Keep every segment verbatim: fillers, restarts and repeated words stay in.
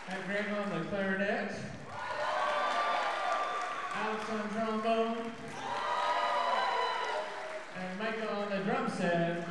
And Graham on the clarinet. Alex on trombone. And Michael on the drum set.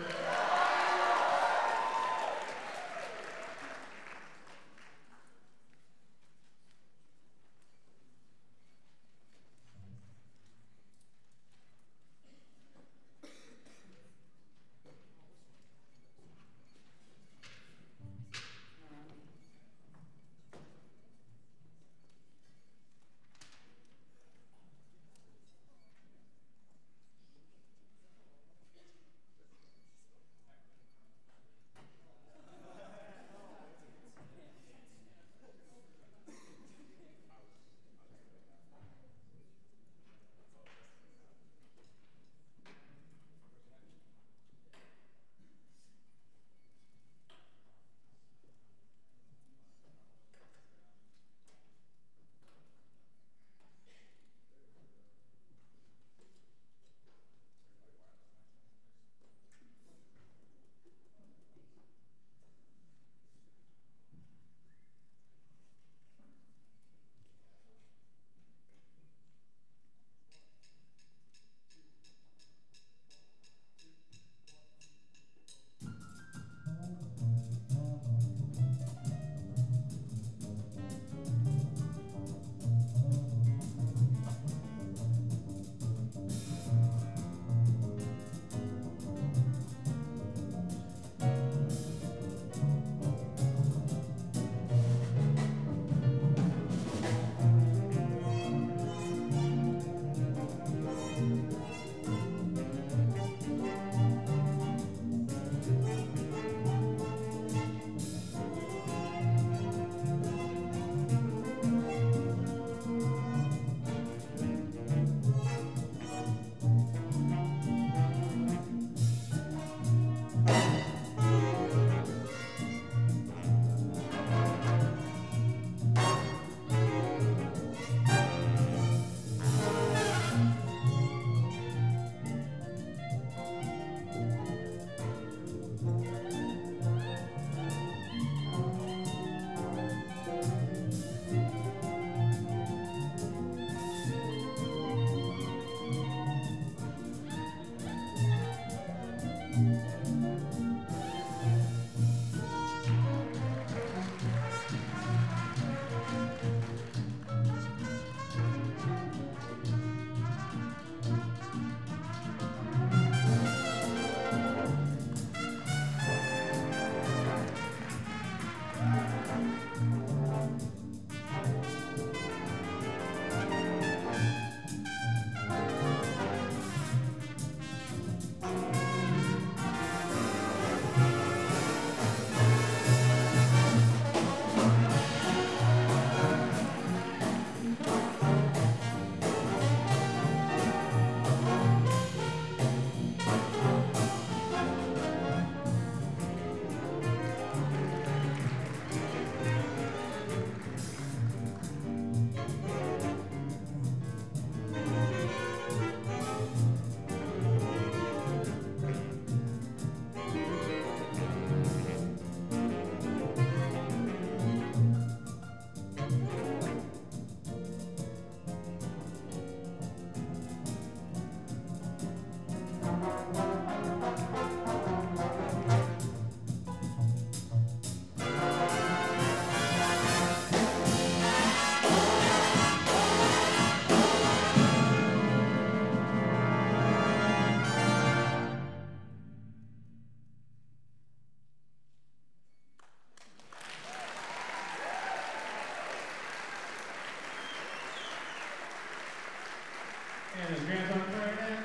And his grandson on clarinet,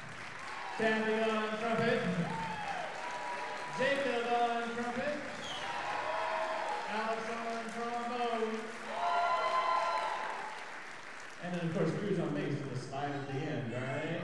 Sandy on trumpet, Jacob on trumpet, Alex on trombone, and then of course Cruz on bass with the slide at the end, right?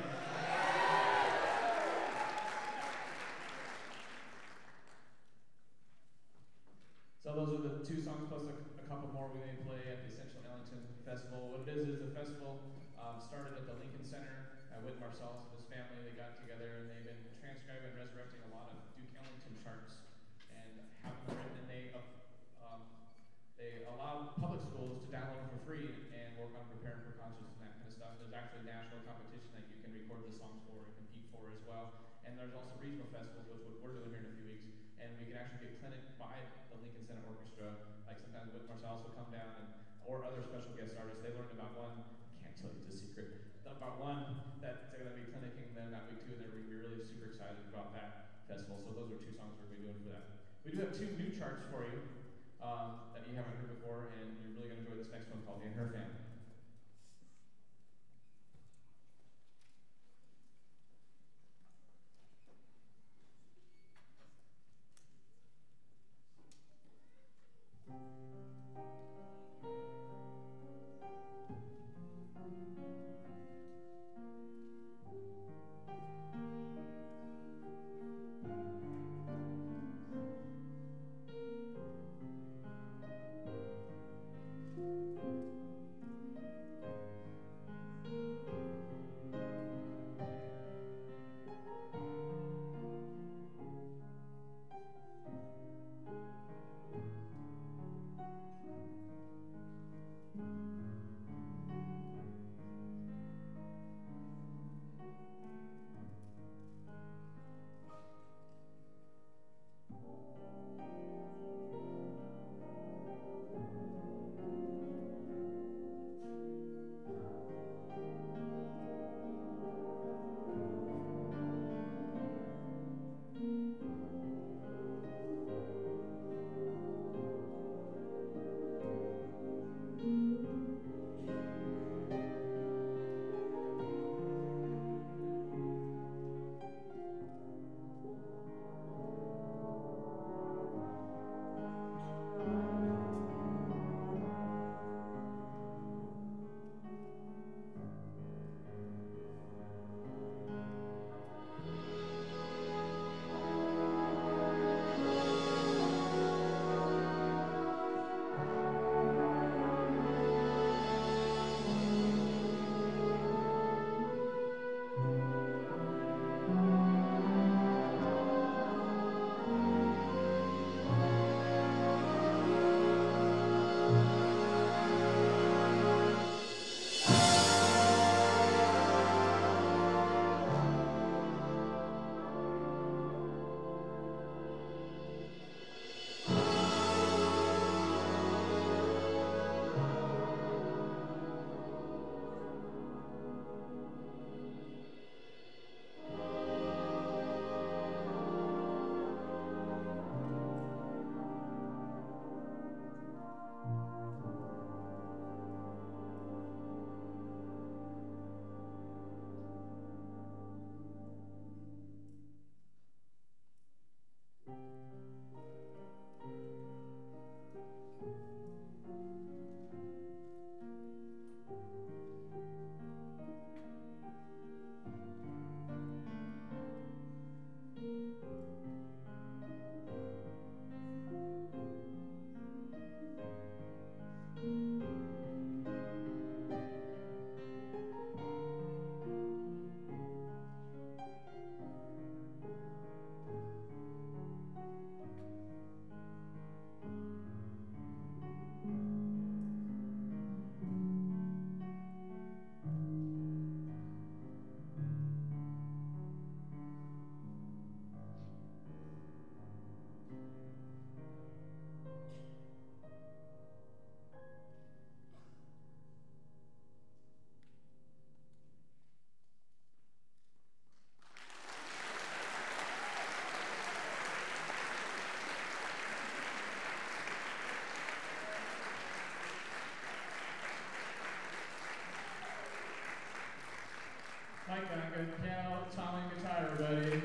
So those are the two songs plus a, a couple more we may play at the Essential Ellington Festival. What it is is the festival um, started at the Lincoln Center uh, with Marcellus and his family. They got together and they've been transcribing and resurrecting a lot of Duke Ellington charts and have them written. And they uh, um, they allowed public schools to download them for free and work on preparing for concerts and that kind of stuff. There's actually a national competition that you can record the songs for and compete for as well. And there's also regional festivals, which what we're doing here in a few weeks. And we can actually get clinic by the Lincoln Center Orchestra. Like sometimes Whit Marsalis will come down, and or other special guest artists. They learned about one. I can't tell you the secret. About one that's going to be clinicking them that week too, and they're really super excited about that festival. So those are two songs we're going to be doing for that. We do have two new charts for you um, that you haven't heard before, and you're really going to enjoy this next one called In Her Family. Mike Duncan, piano, Tom and guitar, everybody.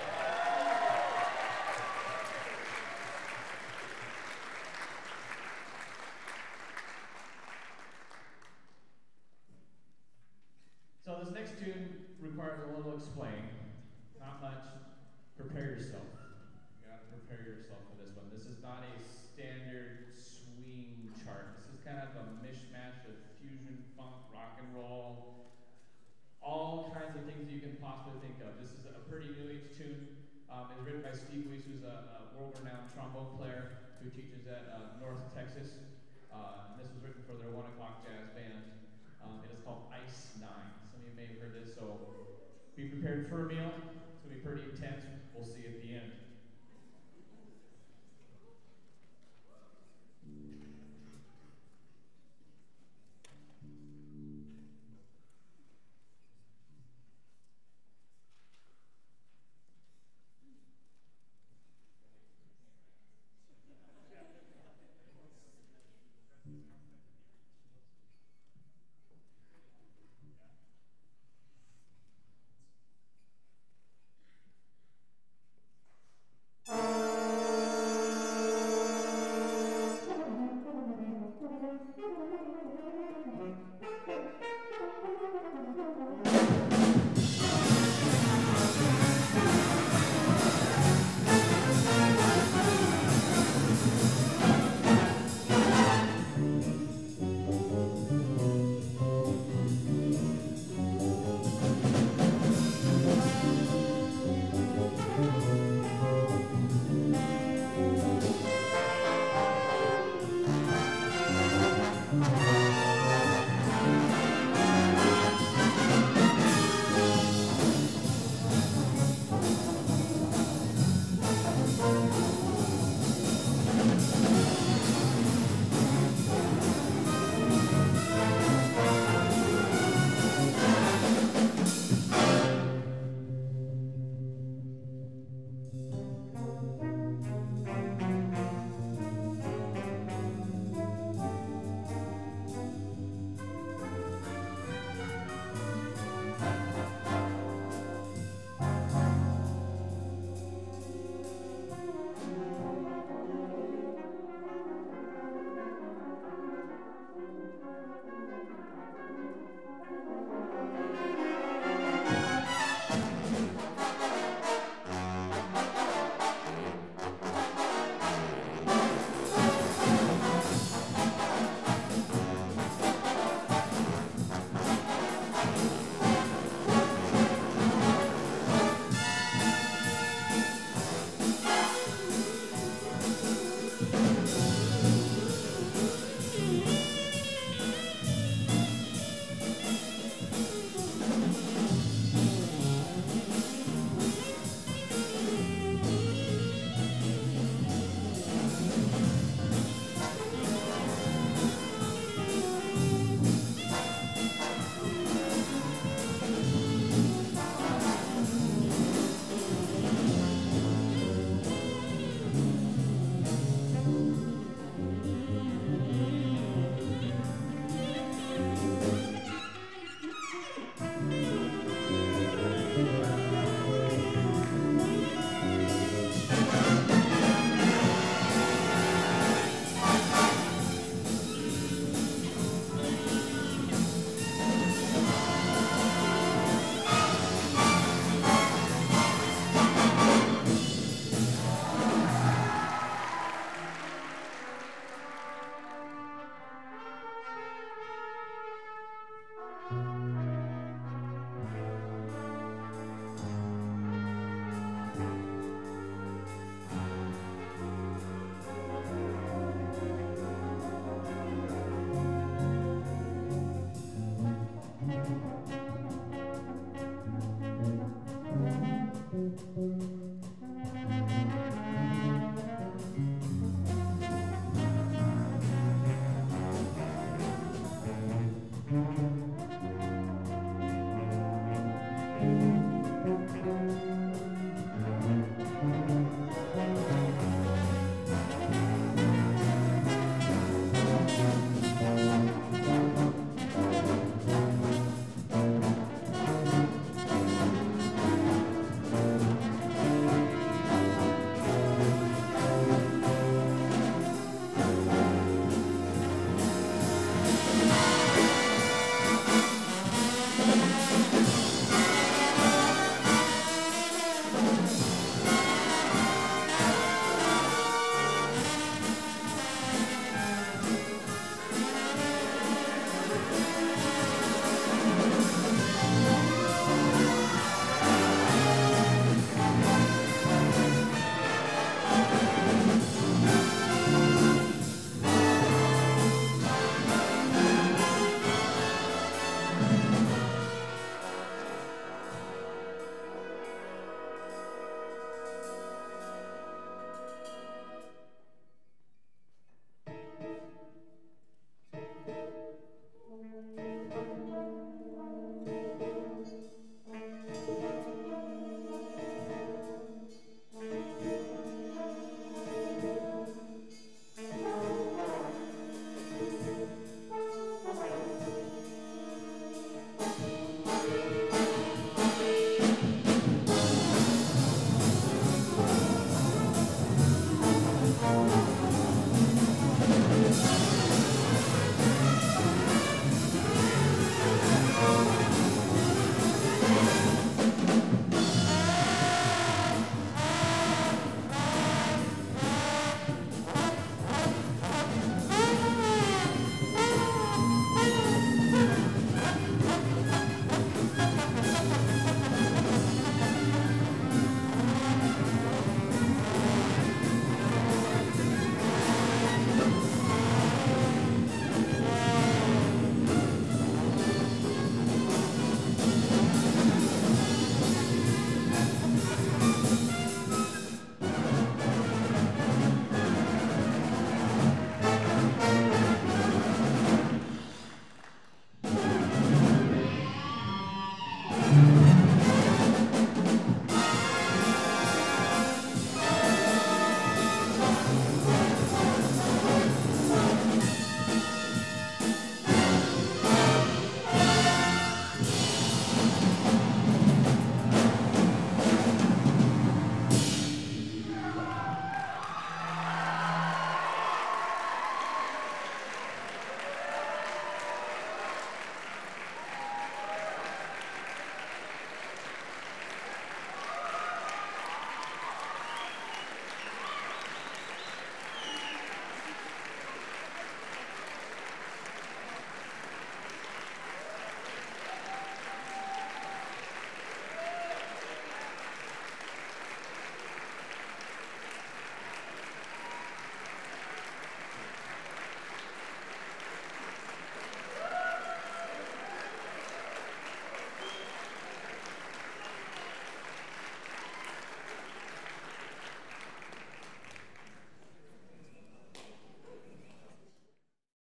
So this next tune requires a little explain. Not much. Prepare yourself. You gotta prepare yourself for this one. This is not a standard swing chart. This is kind of a mishmash of fusion, funk, rock and roll, all kinds of things you can possibly think of. This is a pretty new age tune. Um, it's written by Steve Wiest, who's a, a world-renowned trombone player who teaches at uh, North Texas. Uh, this here for a meal. It's gonna be pretty intense. We'll see.